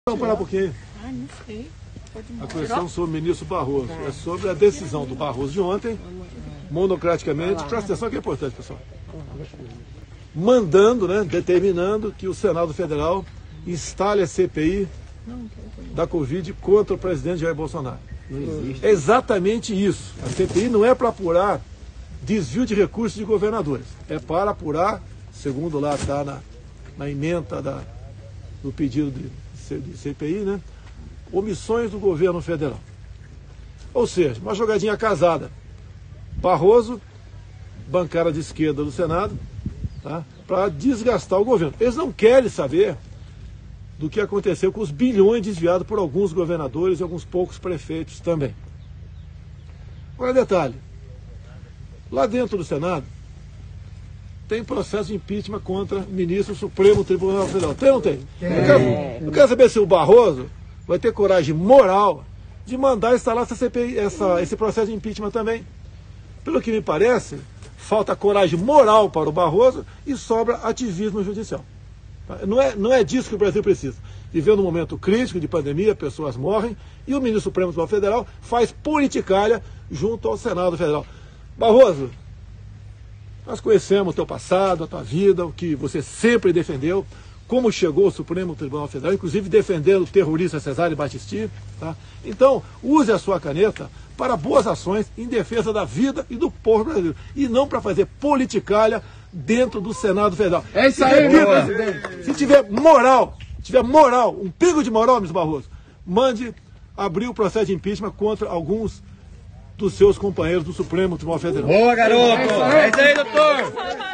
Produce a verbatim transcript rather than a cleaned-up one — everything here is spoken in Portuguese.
Vamos parar um pouquinho. Ah, não sei. A questão sobre o ministro Barroso. É sobre a decisão do Barroso de ontem, monocraticamente. Presta atenção que é importante, pessoal. Mandando, né, determinando que o Senado Federal instale a C P I da Covid contra o presidente Jair Bolsonaro. É exatamente isso. A C P I não é para apurar desvio de recursos de governadores. É para apurar, segundo lá está na, na ementa da, do pedido de, de C P I, né, omissões do governo federal. Ou seja, uma jogadinha casada. Barroso, bancada de esquerda do Senado, tá, para desgastar o governo. Eles não querem saber do que aconteceu com os bilhões desviados por alguns governadores e alguns poucos prefeitos também. Agora, detalhe. Lá dentro do Senado, tem processo de impeachment contra o ministro do Supremo Tribunal Federal. Tem ou não tem? Eu quero, eu quero saber se o Barroso vai ter coragem moral de mandar instalar essa C P I, essa, esse processo de impeachment também. Pelo que me parece, falta coragem moral para o Barroso e sobra ativismo judicial. Não é, não é disso que o Brasil precisa. Vivendo um momento crítico de pandemia, pessoas morrem, e o ministro Supremo Tribunal Federal faz politicalha junto ao Senado Federal. Barroso, nós conhecemos o teu passado, a tua vida, o que você sempre defendeu, como chegou ao Supremo Tribunal Federal, inclusive defendendo o terrorista Cesare Battisti. Tá? Então, use a sua caneta para boas ações em defesa da vida e do povo brasileiro, e não para fazer politicalha dentro do Senado Federal. É isso aí, meu presidente. Se tiver moral, tiver moral, um pingo de moral, ministro Barroso, mande abrir o processo de impeachment contra alguns dos seus companheiros do Supremo Tribunal Federal. Boa, garoto! É isso aí, doutor!